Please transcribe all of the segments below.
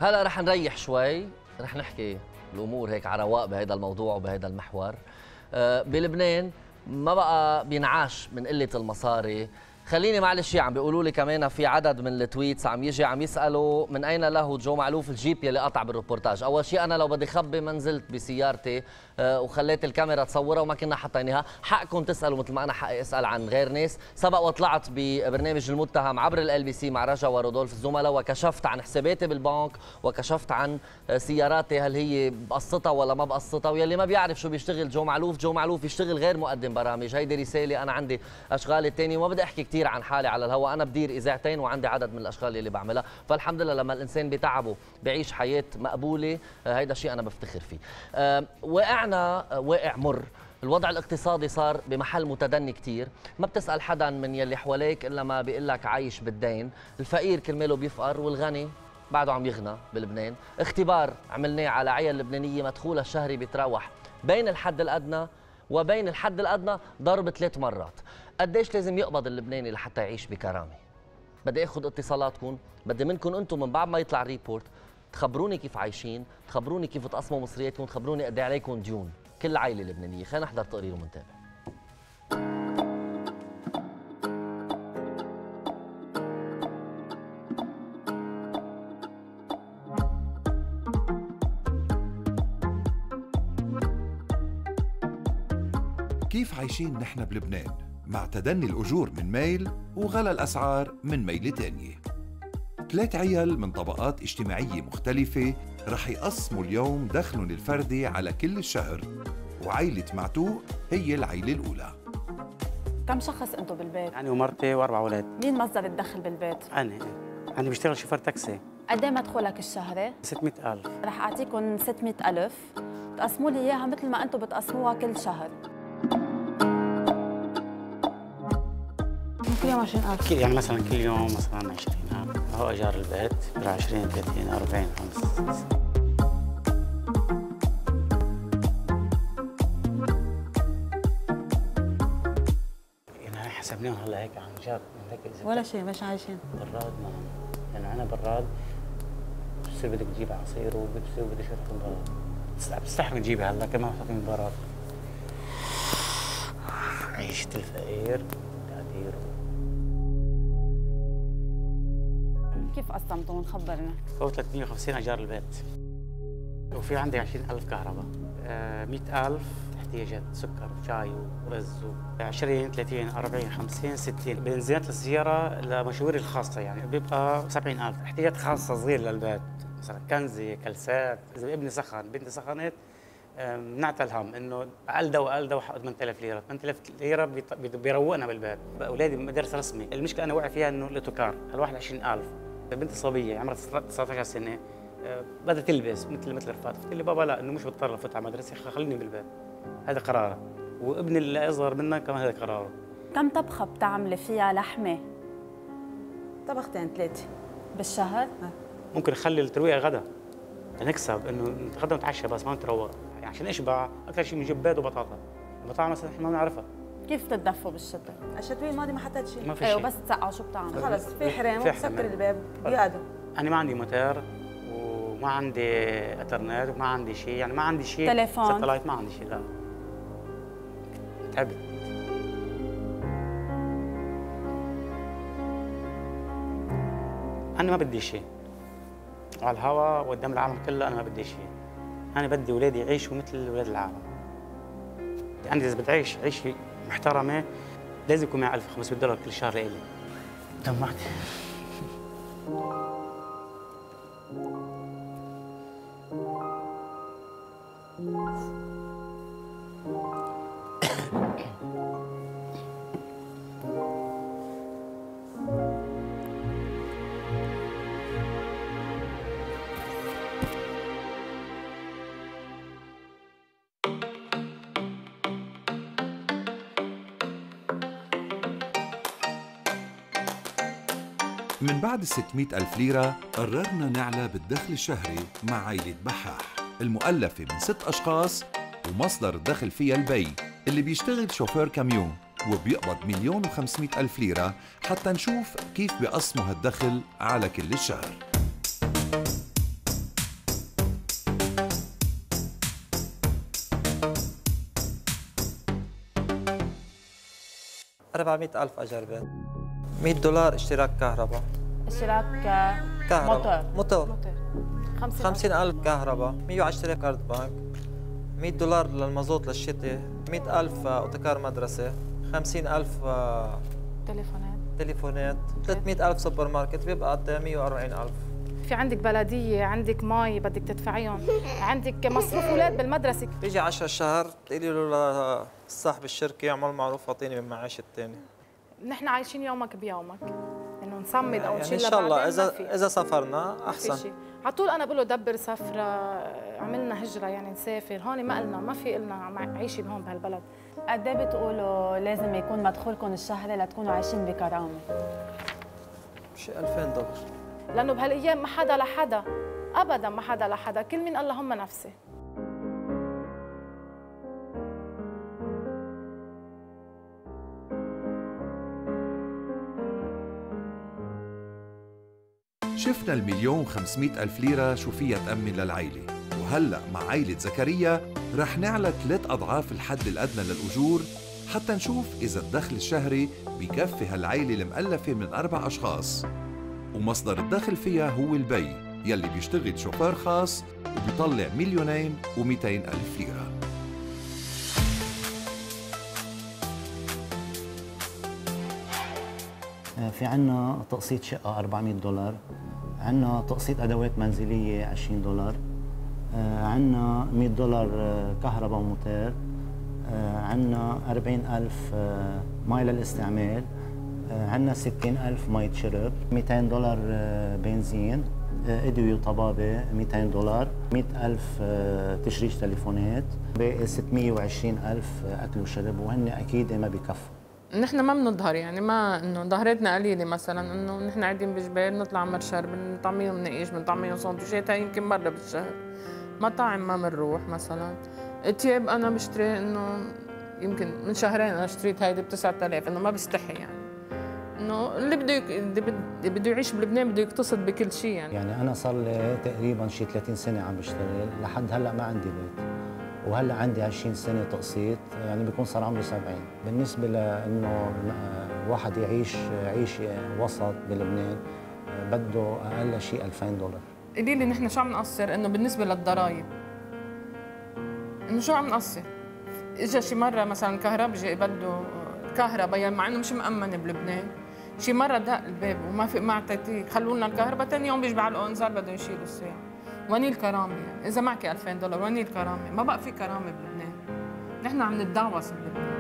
هلا رح نريح شوي، رح نحكي الامور هيك على رواق بهذا الموضوع وبهذا المحور. بلبنان ما بقى بينعاش من قله المصاري. خليني معلش عم بيقولوا لي كمان في عدد من التويتس عم يسالوا من اين له جو معلوف الجيب يلي قطع بالريبورتاج. اول شيء انا لو بدي خبي ما نزلت بسيارتي وخليت الكاميرا تصورها وما كنا حطيناها. حقكم تسالوا مثل ما انا حقي اسال عن غير ناس. سبق وطلعت ببرنامج المتهم عبر ال LBC مع رجا ورودولف الزملاء وكشفت عن حساباتي بالبنك وكشفت عن سياراتي هل هي بقسطها ولا ما بقسطها. ويلي ما بيعرف شو بيشتغل جو معلوف يشتغل غير مقدم برامج. هيدي رساله، انا عندي اشغال الثانيه وما بدي احكي كثير عن حالي على الهواء. انا بدير اذاعتين وعندي عدد من الاشغال اللي بعملها، فالحمد لله لما الانسان بتعبه بيعيش حياه مقبوله هيدا شيء انا بفتخر فيه. وقعنا واقع مر. الوضع الاقتصادي صار بمحل متدني كثير، ما بتسال حدا من يلي حواليك الا ما بيقول لك عايش بالدين. الفقير كرماله بيفقر والغني بعده عم يغنى بلبنان. اختبار عملناه على عيال لبنانيه مدخولها الشهري بيتراوح بين الحد الادنى وبين الحد الادنى ضرب 3 مرات. قديش لازم يقبض اللبناني لحتى يعيش بكرامه؟ بدي اخذ اتصالاتكم، بدي منكم انتم من بعد ما يطلع الريبورت تخبروني كيف عايشين، تخبروني كيف تقسموا مصرياتكم، تخبروني قد ايه عليكم ديون كل عائله لبنانيه. خلينا نحضر تقرير ونتابع. كيف عايشين نحن بلبنان مع تدني الأجور من ميل وغلا الأسعار من ميلة تانية؟ 3 عيال من طبقات اجتماعية مختلفة رح يقسموا اليوم دخلهم الفردي على كل الشهر، وعائلة معتوق هي العائلة الأولى. كم شخص انتم بالبيت؟ أنا ومرتي و4 أولاد. مين مصدر الدخل بالبيت؟ أنا بشتغل شوفر تاكسي. قد ايه مدخولك الشهري؟ 600,000. رح أعطيكم 600,000 تقسموا لي إياها مثل ما انتم بتقسموها كل شهر. كل يوم 20,000. يعني مثلا كل يوم مثلا 20,000. هو ايجار البيت 20 30 40 50. يعني حسبناهم هلا هيك عن جد ولا شيء مش عايشين. براد ما يعني انا براد بتصير بدك تجيب عصير وبتصير بدك تشرب براد. بتستحمل تجيبها هلا كمان حاطين براد. عيشة الفقير تقديره. كيف قسمتون؟ خبرنا. هو 350 ايجار البيت. وفي عندي 20,000 كهرباء، 100,000 احتياجات سكر وشاي ورز 20 30 40 50 60 بنزينات السيارة لمشاويري الخاصة يعني بيبقى 70,000 احتياجات خاصة صغيرة للبيت مثلا كنزة كلسات. إذا ابني سخن بنتي سخنت منعت الهم انه اقل دواء 8,000 ليره، 8,000 ليره بيروقنا بالبيت. اولادي بمدرسه رسمي، المشكله انا واقع فيها انه الاوتوكار الواحد 20,000. بنتي صبيه عمرها 19 سنه بدها تلبس مثل رفات، قلت لي بابا لا انه مش بضطر افوت على مدرسه خليني بالبيت. هذا قراره، وابني اللي اصغر منك كمان هذا قراره. كم طبخه بتعملي فيها لحمه؟ 2 3 بالشهر؟ ممكن اخلي الترويقه غدا نكسب انه نتغدى ونتعشى بس ما نتروق، يعني عشان اشبع اكثر شيء بنجيب بيض وبطاطا. البطاطا مثلا احنا ما بنعرفها. كيف بتتدفوا بالشتاء؟ الشتوية الماضي ما حطيت شيء. ما في ايوه شيء. بس تسقعوا شو بتعملوا؟ خلص في حرام وبسكر الباب بيقعدوا. انا ما عندي موتور وما عندي انترنت وما عندي شيء، يعني ما عندي شيء تليفون ساتلايت، ما عندي شيء. لا تعبت. انا ما بدي شيء على الهواء وقدام العالم كله، انا ما بدي شيء. انا بدي اولادي يعيشوا مثل اولاد العالم. عندي اذا بدي اعيش عيشه محترمه لازم يكون معي $1,500 كل شهر لإلي. دمعت. من بعد 600,000 ليرة قررنا نعلى بالدخل الشهري مع عائلة بحاح المؤلفة من 6 أشخاص ومصدر الدخل فيها البي اللي بيشتغل شوفير كاميون وبيقبض 1,500,000 ليرة حتى نشوف كيف بيقسموا هالدخل على كل الشهر. 400,000 اجار بيت. $100 اشتراك كهرباء. اشتراك كهرباء موتور. 50,000 كهرباء، 110 كارد بنك، $100 للمازوت للشتاء، 100,000 اوتوكار مدرسه، 50,000 تليفونات، 300,000 سوبر ماركت، بيبقى قد 140,000. في عندك بلديه، عندك مي بدك تدفعيهم، عندك مصروف اولاد بالمدرسه. بيجي 10 شهر بتقولي له لصاحب الشركه اعمل معروف اعطيني من معاش الثاني. نحن عايشين يومك بيومك، انه نصمد او يعني نشيل ان شاء الله لبعدين اذا سافرنا احسن. على طول انا بقول له دبر سفره، عملنا هجره يعني نسافر، هون ما في لنا عيشي هون بهالبلد. قد ايه بتقولوا لازم يكون مدخولكم الشهري لتكونوا عايشين بكرامه؟ شي $2000. لانه بهالايام ما حدا لحدا، ابدا ما حدا لحدا، كل من اللهم نفسي. شفنا ال1,500,000 ليرة شو فيها تأمن للعيلة، وهلأ مع عيلة زكريا رح نعلى 3 أضعاف الحد الأدنى للأجور حتى نشوف إذا الدخل الشهري بكفي هالعيلة المؤلفة من 4 أشخاص، ومصدر الدخل فيها هو البي يلي بيشتغل شوفير خاص وبيطلع 2,200,000 ليرة. في عنا تقسيط شقة $400، عنا تقسيط أدوات منزلية $20، عنا $100 كهرباء وموتير، عنا 40,000 مي للاستعمال، عنا 60,000 مي شرب، $200 بنزين، ادوية وطبابة $200، 100,000 تشريج تليفونات، باقي 620,000 أكل وشرب، وهن أكيد ما بكفوا. نحن ما بنظهر، يعني ما انه ظهرتنا قليله، مثلا انه نحن قاعدين بجبال نطلع مرشر بنطعميهم مناقيش، بنطعميهم سندويشات، هاي يمكن مره بالشهر. مطاعم ما بنروح مثلا. تياب انا بشتري انه يمكن من شهرين انا اشتريت هيدي ب9,000، انه ما بستحي يعني. انه اللي بده يعيش بلبنان بده يقتصد بكل شيء يعني انا صار لي تقريبا شي 30 سنه عم بشتغل، لحد هلا ما عندي بيت، وهلا عندي 20 سنه تقسيط، يعني بيكون صار عمري 70. بالنسبه لانه واحد يعيش عيشه وسط بلبنان بده اقل شيء $2,000. قولي لي نحن شو عم نقصر انه بالنسبه للضرائب؟ انه شو عم نقصر؟ اجى شي مره مثلا كهربجي بده كهرباء، يعني مع انه مش مأمن بلبنان، شي مره دق الباب وما في ما اعطيتيه، خلوا لنا الكهرباء، ثاني يوم بيجي على الانذار بدهم يشيلوا الساعه. وين الكرامه يعني؟ اذا معك $2,000 وين الكرامه؟ ما بقى في كرامه بلبنان. نحن عم نتدعوس بلبنان.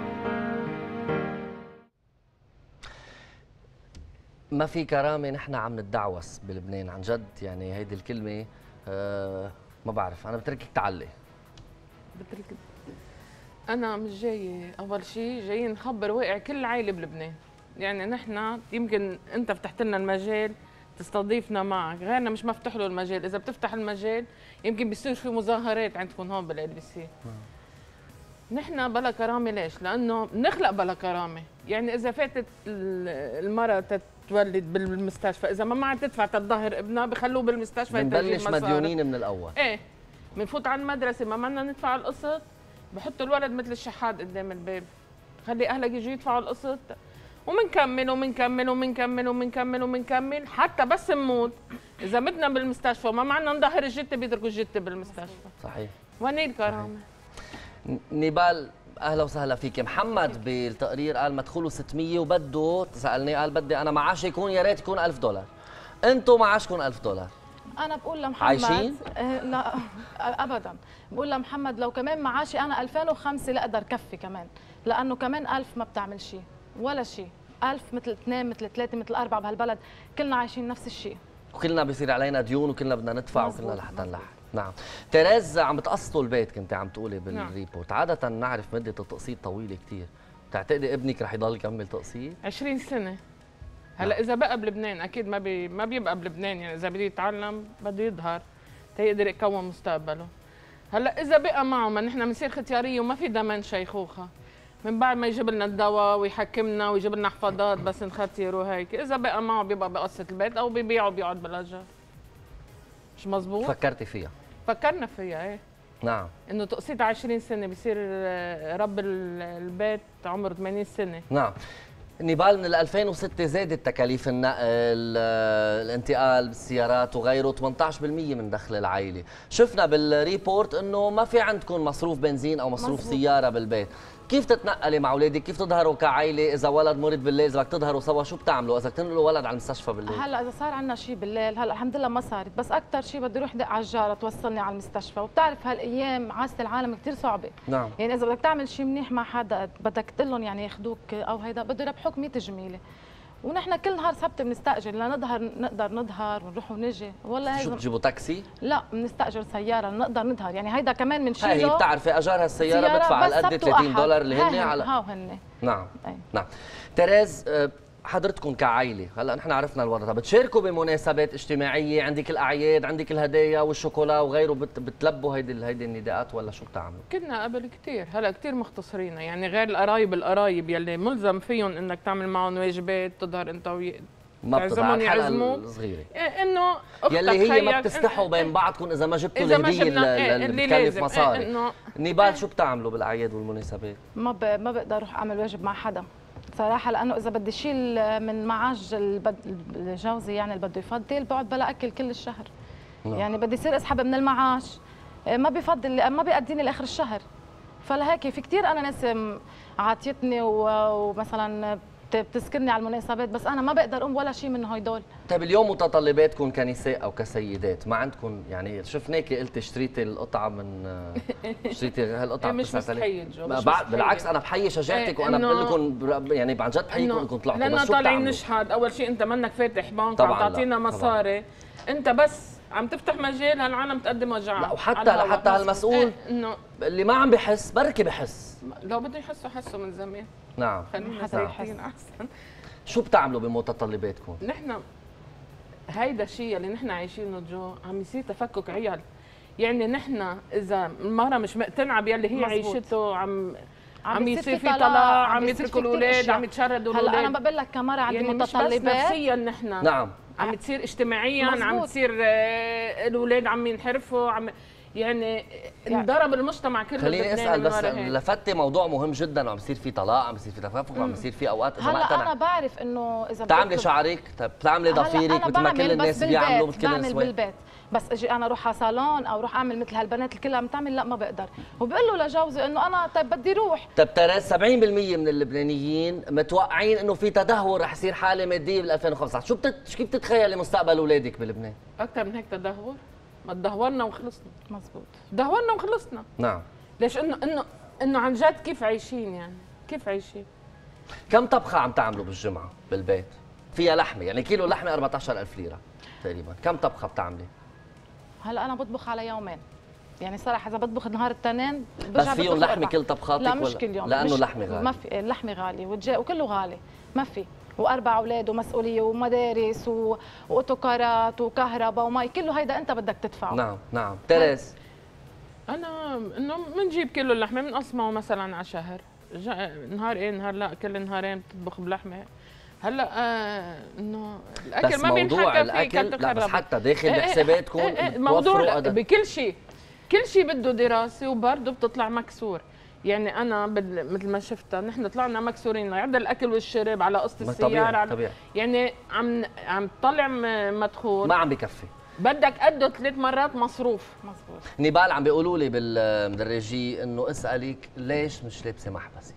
ما في كرامه، نحن عم نتدعوس بلبنان عن جد، يعني هيدي الكلمه ما بعرف، انا بتركك تعلي. بترك انا مش جايه، اول شيء جايين نخبر واقع كل عائله بلبنان، يعني نحن يمكن انت فتحت لنا المجال تستضيفنا معك، غيرنا مش مفتوح له المجال، اذا بتفتح المجال يمكن بيصير في مظاهرات عندكم هون بالLBC. نحن بلا كرامه، ليش؟ لانه بنخلق بلا كرامه، يعني اذا فاتت المراه تتولد بالمستشفى، اذا ما معها تدفع تظهر ابنها بخلوه بالمستشفى بنبلش مديونين من الاول. ايه، بنفوت على المدرسه ما بدنا ندفع القسط، بحطوا الولد مثل الشحات قدام الباب، خلي اهلك يجوا يدفعوا القسط، ومنكمل ومنكمل ومنكمل ومنكمل ومنكمل حتى بس نموت. اذا متنا بالمستشفى وما معنا نظهر الجثه بيتركوا الجثه بالمستشفى. صحيح. وين الكرامه؟ نيبال اهلا وسهلا فيك. محمد بالتقرير قال مدخوله 600 وبده، سالني قال بدي انا معاشي يكون يا ريت يكون $1,000. انتم معاشكم $1,000. انا بقول لمحمد عايشين؟ لا ابدا، بقول لمحمد لو كمان معاشي انا 2005 لا اقدر كفي كمان، لانه كمان 1000 ما بتعمل شيء ولا شيء، 1000 مثل 2 مثل 3 مثل 4 بهالبلد، كلنا عايشين نفس الشيء، وكلنا بيصير علينا ديون وكلنا بدنا ندفع وكلنا لحتى نلحق. نعم. تيريز عم بتقسطوا البيت كنت عم تقولي بالريبورت، عادة نعرف مدة التقسيط طويلة كثير، بتعتقدي ابنك رح يضل يكمل تقسيط؟ 20 سنة. هلا إذا بقى بلبنان أكيد ما بيبقى بلبنان، يعني إذا بده يتعلم بده يظهر تيقدر يكون مستقبله. هلا إذا بقى معه، ما نحن بنصير ختيارية وما في ضمان شيخوخة، من بعد ما يجيب لنا الدواء ويحكمنا ويجيب لنا حفاضات بس نختير وهيك، إذا بقى معه بيبقى بقسط البيت أو بيبيعه بيقعد بالأجار. مش مزبوط؟ فكرتي فيها؟ فكرنا فيها ايه. نعم. انه تقسيط 20 سنه بصير رب البيت عمره 80 سنه. نعم. نيبال من 2006 زادت تكاليف النقل، الانتقال بالسيارات وغيره 18% من دخل العائله، شفنا بالريبورت انه ما في عندكم مصروف بنزين او مصروف مزبوط. سياره بالبيت، كيف تتنقلي مع اولادك؟ كيف تظهروا كعائله؟ اذا ولد مريض بالليل اذا بدك تظهروا سوا شو بتعملوا؟ اذا تنقلوا ولد على المستشفى بالليل؟ هلا اذا صار عندنا شيء بالليل، هلا الحمد لله ما صارت، بس اكثر شيء بدي اروح دق على الجاره توصلني على المستشفى، وبتعرف هالايام عاسه العالم كثير صعبه. نعم. يعني اذا بدك تعمل شيء منيح مع حدا بدك تقول لهم يعني ياخذوك او هيدا بده يربحوك 100 جميله. ونحن كل نهار سبت بنستاجر لنظهر، نقدر نظهر ونروح ونجي. والله شو بتجيبوا تاكسي؟ لا بنستاجر سياره لنقدر نظهر، يعني هيدا كمان بنشيله. هي بتعرفي اجار هالسياره بدفع على قد $30 اللي هن على هن. نعم. نعم. تيريز، حضرتكم كعائله هلا نحن عرفنا الوضع، بتشاركوا بمناسبات اجتماعيه، عندك الاعياد، عندك الهدايا والشوكولا وغيره، بتلبوا هيدي النداءات ولا شو بتعملوا؟ كنا قبل كثير، هلا كثير مختصرين، يعني غير القرايب يلي ملزم فيهم انك تعمل معهم واجبات، تظهر انت ما بتظهر الحلقه الصغيره انه يلي هي ما بتستحوا بين بعضكم اذا ما جبتوا الهديه اللي بتكلف مصاري. نيبال شو بتعملوا بالاعياد والمناسبات؟ ما بقدر اروح اعمل واجب مع حدا صراحه، لانه اذا بدي شيل من معاش جوزي يعني اللي بده يفضل بقعد بلا اكل كل الشهر. يعني بدي يصير اسحب من المعاش، ما بفضل ما بيقديني لاخر الشهر. فلهيك في كثير انا ناس عاطيتني ومثلا بتذكرني على المناسبات، بس انا ما بقدر اقوم ولا شيء من هدول. طيب اليوم متطلباتكم كنساء او كسيدات ما عندكم؟ يعني شفناكي قلتي اشتريتي القطعه من اشتريتي هالقطعه مش مستحيل. بالعكس انا بحيي شجاعتك، وانا بقول لكم يعني عن جد بحييكم انكم طلعتوا. لأننا طالعين نشحد، اول شيء انت منك فاتح بنك عم تعطينا مصاري، انت بس عم تفتح مجال هالعالم تقدم وجعها. لا وحتى هالمسؤول اللي ما عم بحس بركي بحس. لو بده يحسوا حسوا من زمان. نعم. خلينا ساكتين احسن. شو بتعملوا بمتطلباتكم؟ نحن هيدا الشيء اللي نحن عايشينه جو عم يصير تفكك عيال، يعني نحن اذا المرأة مش مقتنعه باللي هي عيشته عم يصير في طلاق، عم يتركوا الاولاد، عم يتشردوا الاولاد. هلا انا بقول لك كمرة عندي يعني متطلبات مش بس نفسيا نحن. نعم. عم تصير اجتماعيا، عم تصير الاولاد عم ينحرفوا، يعني انضرب المجتمع كله. خليني اسال بس، لفتي موضوع مهم جدا، وعم يصير في طلاق، عم يصير في تفاهم، عم يصير في اوقات اذا ما هلا انا بعرف انه اذا بتعملي شعرك، بتعملي ضفيرك مثل ما كل الناس بيعملوا، مثل كل الناس بالبيت، بس اجي انا اروح على صالون او اروح اعمل مثل هالبنات الكل عم تعمل، لا ما بقدر. وبقول له لجوزي انه انا طيب بدي اروح. طيب تيريز، 70% من اللبنانيين متوقعين انه في تدهور رح يصير حاله ماديه بال 2015، كيف بتتخيلي مستقبل اولادك بلبنان؟ اكثر من هيك تدهور؟ ما تدهورنا وخلصنا. مزبوط. دهورنا وخلصنا. نعم. ليش؟ انه عن جد كيف عايشين، يعني كيف عايشين؟ كم طبخه عم تعملوا بالجمعه بالبيت؟ فيها لحمه، يعني كيلو لحمه 14,000 ليره تقريبا، كم طبخه بتعملي؟ هلا انا بطبخ على يومين، يعني صراحه اذا بطبخ نهار التنين بس فيهم لحمه كل طبخاتك؟ لا مش كل يوم، لانه اللحمه غالي. ما في، اللحمه غالي وكله غالي، ما في، واربع اولاد ومسؤوليه ومدارس واوتوكارات وكهرباء ومي، كله هيدا انت بدك تدفعه. نعم نعم. تيريز، انا انه بنجيب كيلو اللحمه بنقسمه مثلا على شهر، نهار ايه نهار لا، كل نهارين بتطبخ بلحمه. هلا انه الاكل ما بينحكى فيه لا بس حتى داخل بحساباتكم موضوع بكل شيء، كل شيء بده دراسه وبرضه بتطلع مكسور. يعني انا مثل ما شفتها نحن طلعنا مكسورين عند الاكل والشرب، على قسط السياره، طبيعي. يعني عم تطلع مدخول ما عم بكفي، بدك قده 3 مرات مصروف. مزبوط. نيبال عم بيقولوا لي بالدراجي انه اسالك ليش مش لابسه محبسك؟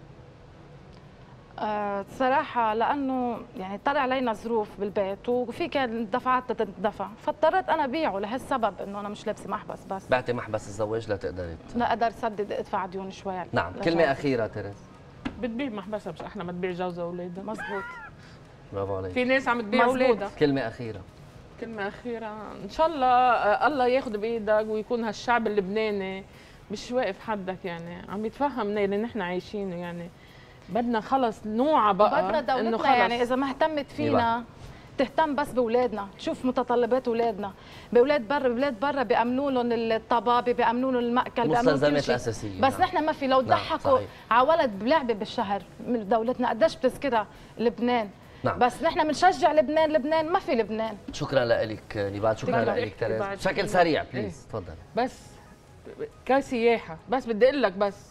صراحة لأنه يعني طلع علينا ظروف بالبيت وفي كان دفعات تدفع، فاضطريت أنا بيعه لهالسبب إنه أنا مش لابسة محبس. بس بعتي محبس الزواج لتقدري لا أقدر سدد أدفع ديون شوي. نعم. كلمة أخيرة تيريز. بتبيع محبسها مش أحلى ما تبيع جوزها وأولادها. مزبوط. برافو عليك. في ناس عم تبيع أولادها. كلمة أخيرة. كلمة أخيرة، إن شاء الله الله ياخذ بإيدك ويكون هالشعب اللبناني مش واقف حدك، يعني عم يتفهمنا اللي نحن عايشينه، يعني بدنا خلص نوعى بقى، بدنا دولتنا يعني اذا ما اهتمت فينا تهتم بس باولادنا، تشوف متطلبات اولادنا، بلاد برا بيامنوا لهم الطبابه، بيامنوا لهم المأكل، بيامنوا لهم المستلزمات الاساسيه. بس نحن ما في، لو ضحكوا على ولد بلعبه بالشهر من دولتنا قديش بتذكرها لبنان. نعم. بس نحن بنشجع لبنان ما في لبنان. شكرا لك نيبال، شكرا لك تيريز. بشكل سريع بليز تفضلي. بس كسياحه، بس بدي اقول لك بس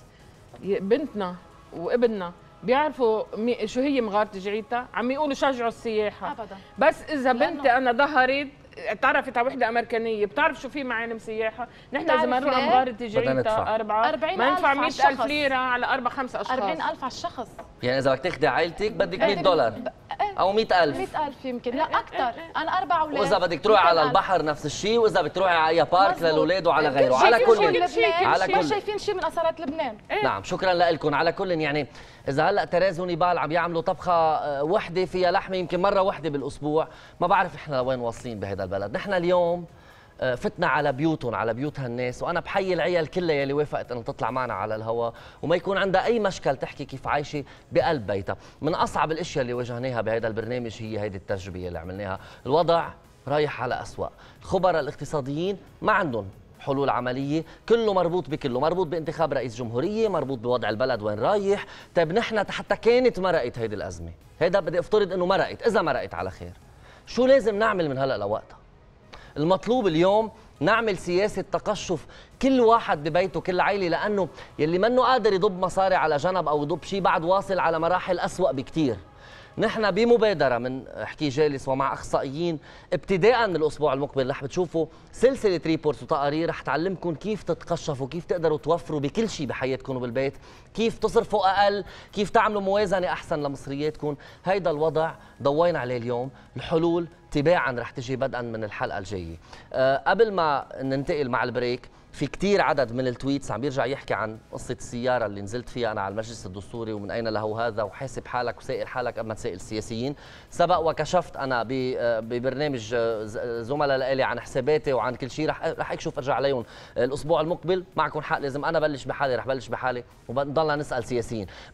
بنتنا وابننا بيعرفوا شو هي مغاره جعيتا، عم يقولوا شجعوا السياحه ابدا. بس اذا بنتي انا ظهرت تعرفت على وحده امريكانيه بتعرف شو في معالم سياحه، نحن اذا ما نروح على مغاره جعيتا 4 ما ندفع 100,000 ليره على 4-5 اشخاص. 40,000 على الشخص. يعني اذا بدك تاخذي عائلتك بدك $100 او 100,000. 100,000 يمكن، لا اكثر. انا 4 اولاد. واذا بدك تروحي على البحر نفس الشيء، واذا بدك تروحي على اي بارك للاولاد وعلى غيره. على كل ما شايفين شيء من اثارات لبنان. نعم شكرا لكم. على كل يعني اذا هلا تريز ونيبال عم يعملوا طبخه وحده فيها لحمه يمكن مره وحده بالاسبوع، ما بعرف احنا لوين واصلين بهذا البلد. نحن اليوم فتنا على بيوتهم، على بيوت هالناس، وانا بحيي العيال كلها يلي وافقت انه تطلع معنا على الهواء وما يكون عندها اي مشكل تحكي كيف عايشه بقلب بيتها. من اصعب الاشياء اللي واجهناها بهذا البرنامج هي هيدي التجربه اللي عملناها. الوضع رايح على أسوأ، الخبراء الاقتصاديين ما عندهم حلول عمليه، كله مربوط بكله، مربوط بانتخاب رئيس جمهوريه، مربوط بوضع البلد وين رايح. طيب نحن حتى كانت مرقت هيدي الازمه، هيدا بدي افترض انه مرقت، اذا مرقت على خير، شو لازم نعمل من هلا لوقتها؟ المطلوب اليوم نعمل سياسة تقشف كل واحد ببيته، كل عائلة، لأنه يلي منه قادر يضب مصاري على جنب أو يضب شيء بعد واصل على مراحل أسوأ بكتير. نحن بمبادرة من حكي جالس ومع أخصائيين ابتداء من الأسبوع المقبل رح بتشوفوا سلسلة ريبورتس وتقارير رح تعلمكم كيف تتقشفوا، كيف تقدروا توفروا بكل شيء بحياتكم وبالبيت، كيف تصرفوا أقل، كيف تعملوا موازنة أحسن لمصرياتكم. هيدا الوضع ضوينا عليه اليوم، الحلول تباعا رح تجي بدءا من الحلقة الجاية. قبل ما ننتقل مع البريك، في كتير عدد من التويتس عم بيرجع يحكي عن قصة السيارة اللي نزلت فيها أنا على المجلس الدستوري ومن أين له هذا، وحاسب حالك وسائل حالك قبل ما تسائل السياسيين. سبق وكشفت أنا ببرنامج زملاء لإلي عن حساباتي وعن كل شيء، رح أكشف أرجع عليهم الأسبوع المقبل. معكم حق، لازم أنا بلش بحالي، رح بلش بحالي وبنضلنا نسأل سياسيين.